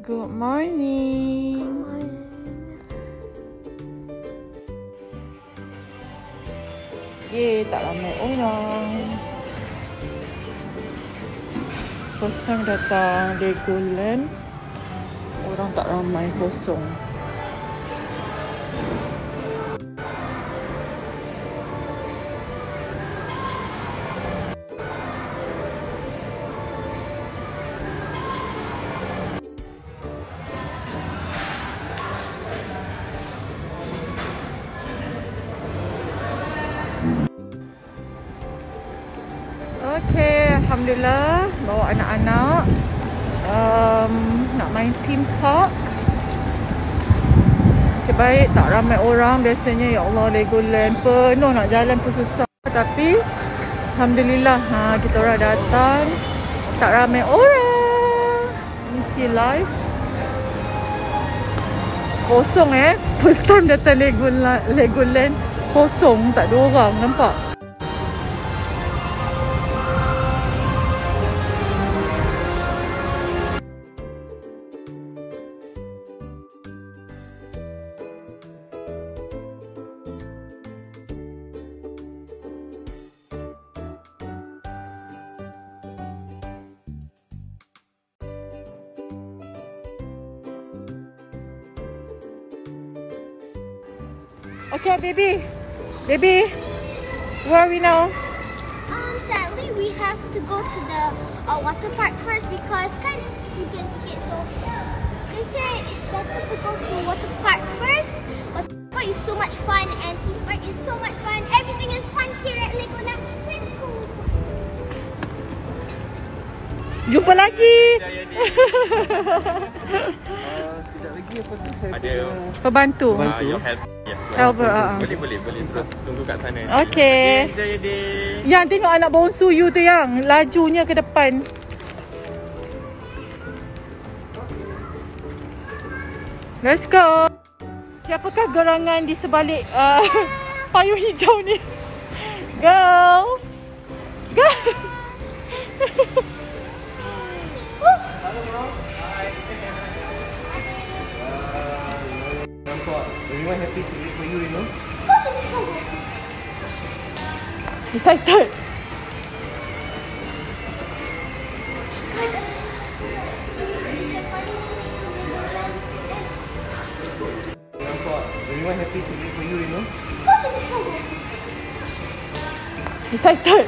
Good morning. Tak ramai orang. First time datang Legoland, orang tak ramai, kosong. Okay, alhamdulillah bawa anak-anak nak main theme park. Nasib baik tak ramai orang. Biasanya ya Allah Legoland penuh, nak jalan pun susah. Tapi alhamdulillah kita orang datang, tak ramai orang. Ini see live kosong First time datang Legoland kosong, tak ada orang, nampak? Okay, baby, where are we now? Sadly, we have to go to the water park first because kind of hujan sikit. So they say it's better to go to the water park first. Water park is so much fun and theme park is so much fun. Everything is fun here at Legoland. Let's go. Jumpa lagi. Sekejap lagi apa tu saya ada Pembantu. your help. Helper. Boleh terus tunggu kat sana. Okay. Jaya day. Yang tengok anak bongsu you tu yang lajunya ke depan. Let's go. Siapakah gerangan di sebalik payung hijau ni? Girl. nampak everyone happy to wait for you, you know. Excited. Nampak everyone happy to wait for you, you know. Excited.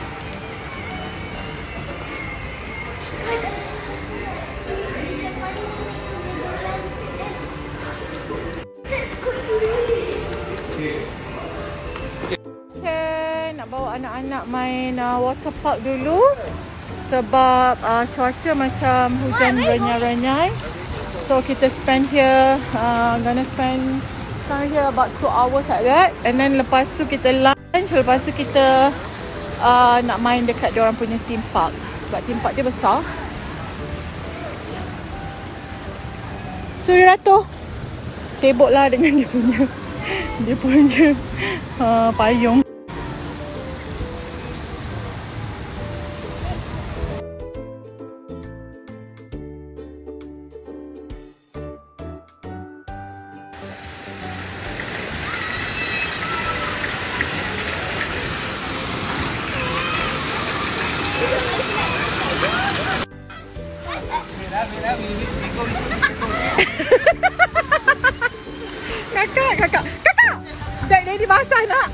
Okay, nak bawa anak-anak main water park dulu sebab cuaca macam hujan renyai-renyai. So kita spend here, gonna spend here about 2 hours like that. And then lepas tu kita lunch, lepas tu kita nak main dekat diorang punya theme park. Sebab theme park dia besar. Suri Ratu sibuk lah dengan dia punya payung. Kakak! Daddy basah nak!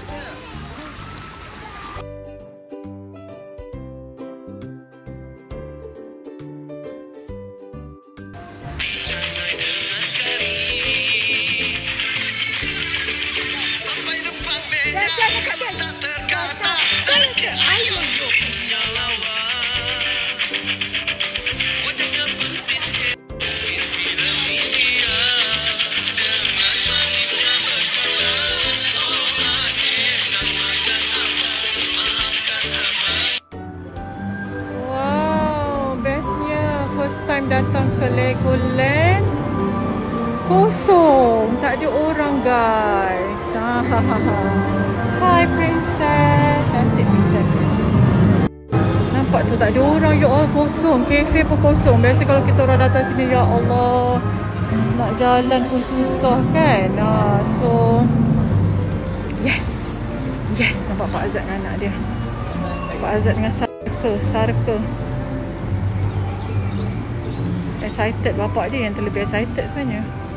Datang ke Legoland kosong, tak ada orang guys. Hi princess, cantik princess ni. Nampak tempat tu tak ada orang. Ya Allah, kosong. Kafe pun kosong. Biasa kalau kita orang datang sini, ya Allah, nak jalan pun susah kan. So yes, nampak Pak Azad dengan anak dia. Pak Azad dengan Sarka. Excited. Bapak dia yang terlebih excited sebenarnya.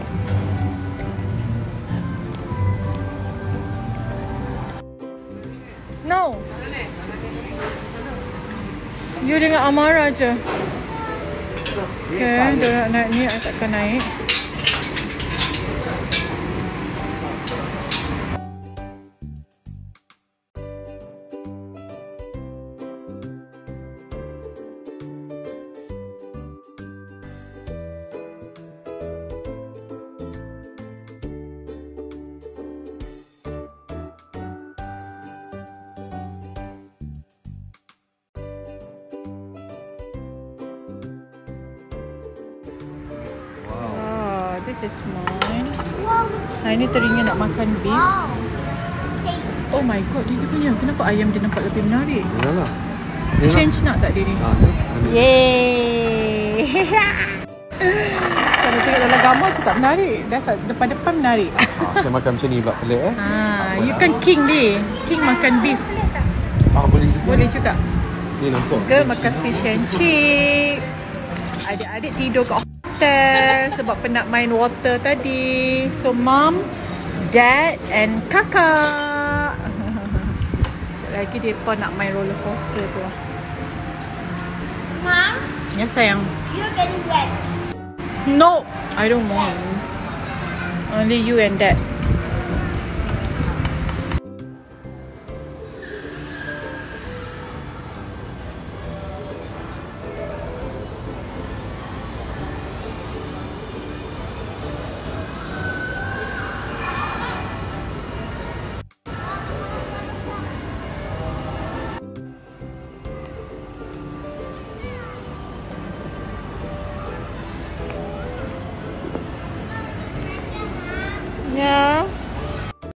No, you dengan Amara je. Okay, dia nak naik ni, I takkan naik. This is mine. Ini teringin nak makan beef. Oh my god, dia punya. Kenapa ayam dia nampak lebih menarik? Yalah. Change nak tak dia ni? Yeay. Saya tengok dalam gambar macam tak menarik. Dah depan-depan menarik. Saya makan macam ni pula pelik You kan king dia. King makan beef. Boleh juga. Boleh juga. Ni nampak. Girl makan fish and chip. Adik-adik tidur kat hotel sebab penat main water tadi. So mom, dad and kakak. Sekejap lagi dia pun nak main roller coaster tu. Mom, Ya sayang. you're getting wet. No, I don't want. Only you and dad.